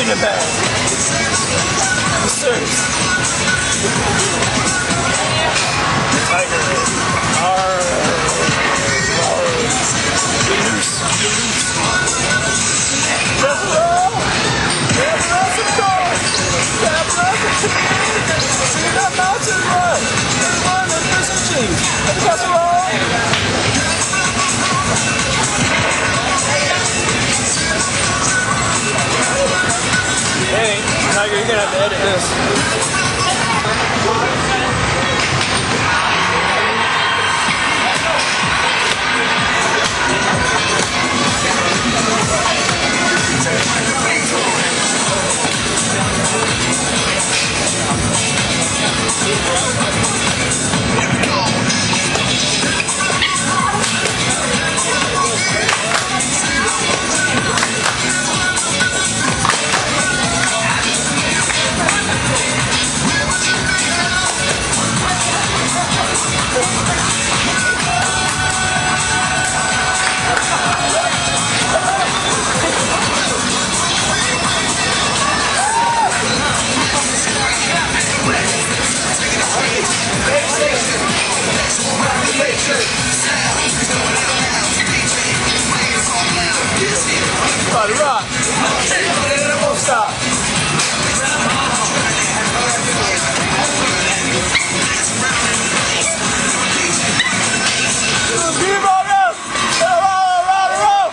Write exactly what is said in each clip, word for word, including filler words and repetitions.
bring it back. The service. Tyger R. Loose. Let's roll. Let's run some cars. Let's run some cheese. See that mountain run. Let's run the fish and cheese. Let's got some roll. Hey, Tyger, you're gonna have to edit this. About to rock. It won't stop. Keep on up. Roll, roll, roll.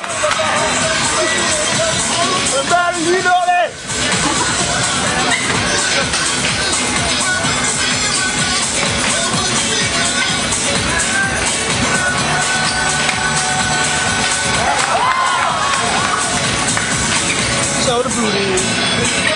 Everybody, you know that. Show the booty.